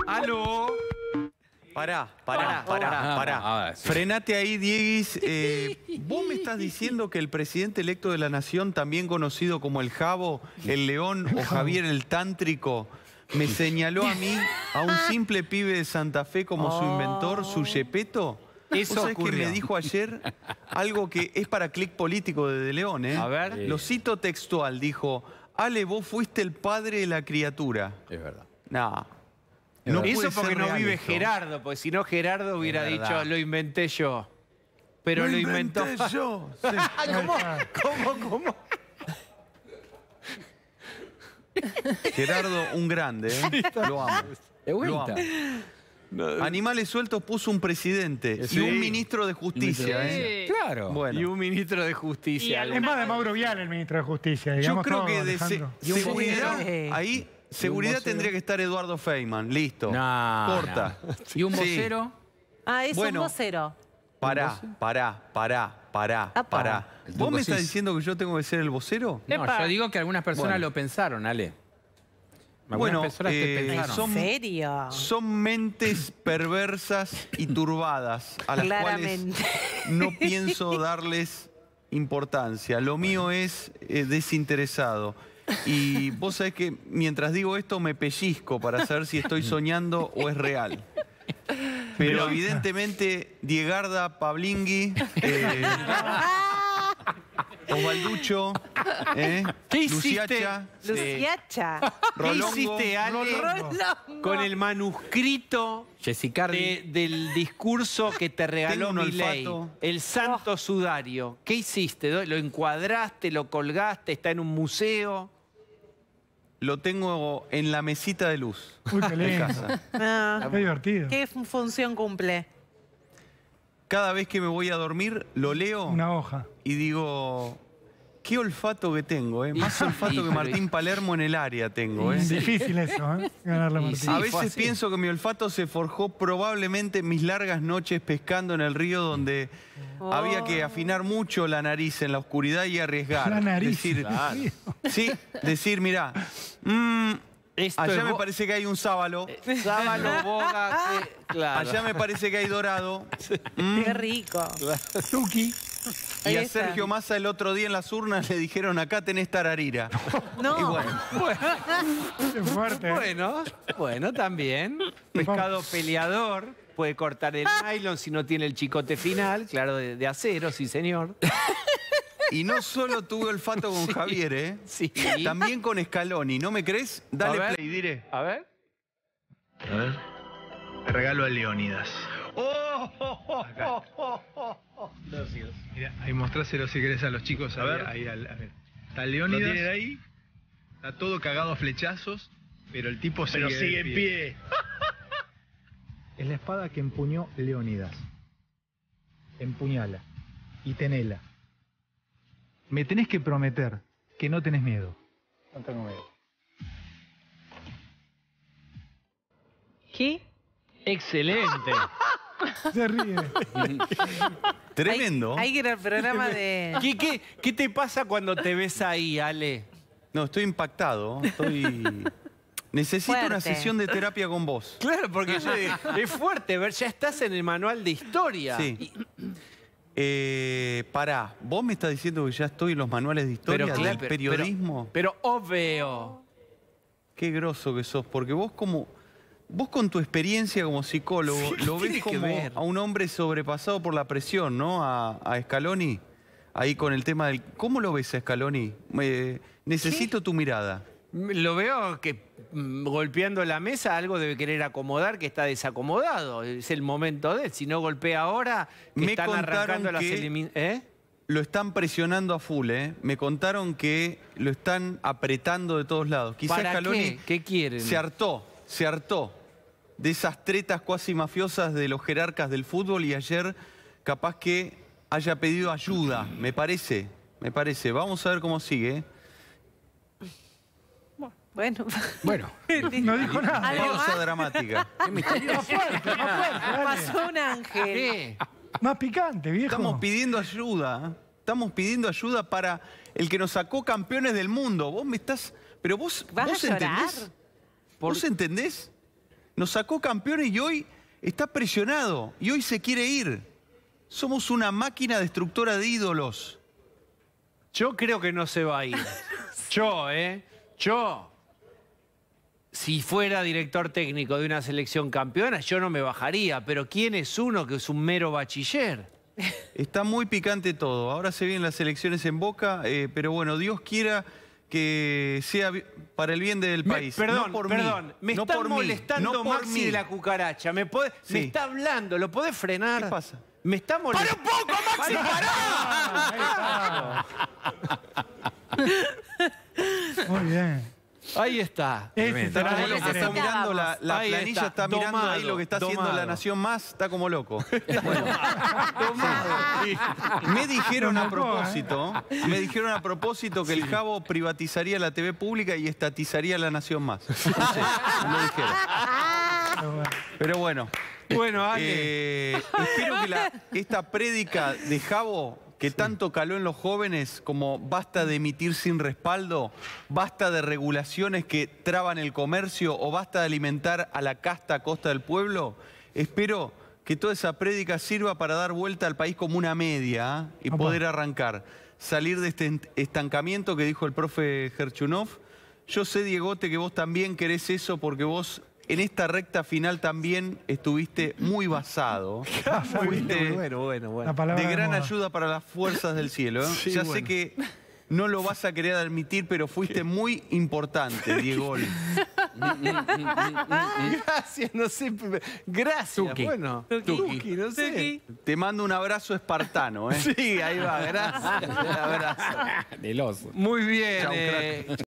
¡Aló! Pará. Sí. Frenate ahí, Dieguis. ¿Vos me estás diciendo que el presidente electo de la Nación, también conocido como el Jabo, el León o Javier el Tántrico, me señaló a mí, a un simple pibe de Santa Fe como su inventor, su Yepeto? Eso ¿Vos sabés que ocurrió? me dijo ayer algo que es para clic político de León, A ver. Lo cito textual, dijo: Ale, vos fuiste el padre de la criatura. Es verdad. No. Eso puede porque ser no real vive esto. Gerardo, porque si no Gerardo hubiera verdad. dicho, lo inventé yo. Pero lo inventó. inventé yo. Sí. ¿Cómo? Gerardo, un grande, Lo amo. De Lo vuelta. amo. Animales Sueltos puso un presidente Sí. y un ministro de Justicia, Claro. Bueno, Y un ministro de Justicia. Es más de Mauro Vial el ministro de Justicia, yo digamos. creo todo, que de Alejandro. seguridad, Sí. ahí, seguridad vocero? tendría que estar Eduardo Feynman. Listo. No, Corta. no. ¿Y un Sí. vocero? Ah, es Bueno. un vocero. Pará. Apa. El ¿Vos me turco estás Cis. diciendo que yo tengo que ser el vocero? No, Epa. yo digo que algunas personas Bueno. lo pensaron, Ale. Algunas Bueno, personas que pensaron. ¿En serio? Son mentes perversas y turbadas a las Claramente. cuales no pienso darles importancia. Lo mío es desinteresado. Y vos sabés que mientras digo esto me pellizco para saber si estoy soñando o es real. Pero evidentemente Diegarda, Pablingui, Osvalducho, ¿Qué hiciste? Luciacha, Luciacha. ¿Qué Rolongo, hiciste, Ale, Rolongo. con el manuscrito Jessicardi. del discurso que te regaló Tengo un Milei? olfato. El santo sudario. ¿Qué hiciste? ¿Lo encuadraste? ¿Lo colgaste? ¿Está en un museo? lo tengo en la mesita de luz Uy, qué de lindo. casa. Ah, Qué divertido. ¿qué función cumple? Cada vez que me voy a dormir, lo leo Una hoja. y digo, qué olfato que tengo, Más olfato que Híjole. Martín Palermo en el área tengo, Difícil eso, ganarle a Y Martín. sí. A fue veces así. pienso que mi olfato se forjó probablemente en mis largas noches pescando en el río donde había que afinar mucho la nariz en la oscuridad y arriesgar. La nariz. Decir, decir, mirá, Esto allá es me bo- parece que hay un sábalo, Sábalo, boga, claro. allá me parece que hay dorado. Qué rico. Tuki. Y Ahí a está. Sergio Massa el otro día en las urnas le dijeron, acá tenés tararira. No. Y bueno, Qué fuerte. Bueno, también. Pescado peleador. Puede cortar el nylon si no tiene el chicote final. Claro, de acero, sí, señor. y no solo tuve olfato con Javier, Sí. también con Scaloni. ¿No me crees? Dale A ver. play, diré. A ver. A ver. Regalo a Leónidas. Mira, ahí mostráselo si querés a los chicos. A ver. Ahí, a ver. Está Leónidas. ¿Lo tienen ahí? Está todo cagado a flechazos, pero el tipo sigue en pie. Es la espada que empuñó Leónidas. Empuñala y tenela. Me tenés que prometer que no tenés miedo. No tengo miedo. ¿Qué? Excelente. Se ríe. Tremendo. Hay que ir al programa de... ¿Qué te pasa cuando te ves ahí, Ale? No, estoy impactado. Necesito una Fuerte. sesión de terapia con vos. Claro, porque es fuerte ver, ya estás en el manual de historia. Sí. Pará, ¿vos me estás diciendo que ya estoy en los manuales de historia del periodismo? Pero obvio. Qué groso que sos, porque vos con tu experiencia como psicólogo, lo tiene ves que como ver? a un hombre sobrepasado por la presión, ¿no? A Scaloni, ahí con el tema del... ¿Cómo lo ves a Scaloni? Necesito tu mirada. Lo veo que golpeando la mesa algo debe querer acomodar que está desacomodado. Es el momento de él. Si no golpea ahora, que Me están contaron arrancando las que- eliminatorias. Lo están presionando a full, Me contaron que lo están apretando de todos lados. Quizás ¿Para Scaloni qué? ¿Qué quieren? se hartó de esas tretas cuasi mafiosas de los jerarcas del fútbol y ayer capaz que haya pedido ayuda, me parece. Vamos a ver cómo sigue, Bueno. Bueno. No dijo nada. ¿Algo Pausa más? dramática. Más fuerte, dale. Pasó un ángel. ¿Qué? Más picante, viejo. Estamos pidiendo ayuda. Estamos pidiendo ayuda para el que nos sacó campeones del mundo. Vos me estás... Pero vos ¿Vas a llorar? entendés. ¿Vos entendés? Nos sacó campeones y hoy está presionado. Y hoy se quiere ir. Somos una máquina destructora de ídolos. Yo creo que no se va a ir. Yo, si fuera director técnico de una selección campeona, yo no me bajaría. Pero ¿quién es uno que es un mero bachiller? Está muy picante todo. Ahora se vienen las elecciones en Boca, pero bueno, Dios quiera que sea para el bien del país. Perdón, no por perdón. mí. Me no está por molestando mí. No por Maxi mí. de la cucaracha. Me está hablando. ¿Lo podés frenar? ¿Qué pasa? Me está molestando. ¡Para un poco, Maxi! ¡Pará! Muy bien. Ahí está. Ese Está como será loco, el está que- mirando la Ahí planilla, está, está mirando domado, ahí lo que está haciendo domado. La Nación Más, está como loco. Bueno, me dijeron a propósito, que el Jabo privatizaría la TV pública y estatizaría La Nación Más. No sé, me dijeron. Pero bueno. Bueno, Ale. Espero que esta prédica de Jabo, que tanto caló en los jóvenes, como basta de emitir sin respaldo, basta de regulaciones que traban el comercio o basta de alimentar a la casta a costa del pueblo, espero que toda esa prédica sirva para dar vuelta al país como una media y poder arrancar, salir de este estancamiento que dijo el profe Gerchunov. Yo sé, Diegote, que vos también querés eso porque vos en esta recta final también estuviste muy basado. Fuiste La palabra de gran moda. ayuda para las fuerzas del cielo. ¿Eh? Ya sé que no lo vas a querer admitir, pero fuiste muy importante, Diego. Gracias, no sé. Gracias. Tuki. Bueno, Tuki. no sé. Te mando un abrazo espartano. ¿Eh? Sí, ahí va, gracias. Un abrazo. Del oso. Muy bien. Chau, crack.